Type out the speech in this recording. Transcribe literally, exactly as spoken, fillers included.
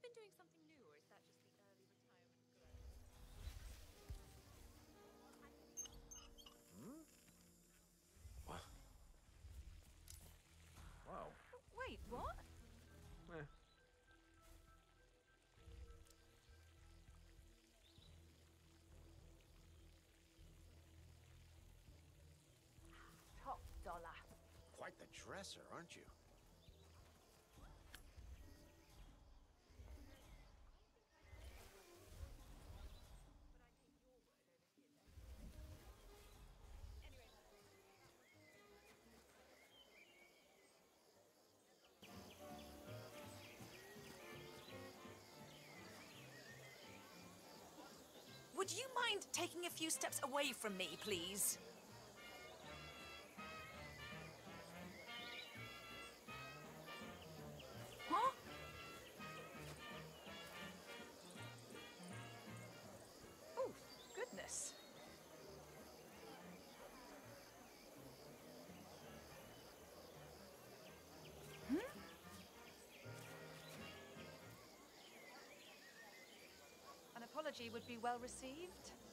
been doing something new, or is that just the early retirement glow? Hmm? Wow. Wait, what? Eh. Top dollar. Quite the dresser, aren't you? Would you mind taking a few steps away from me, please? Huh? Oh, goodness. Hmm? An apology would be well received.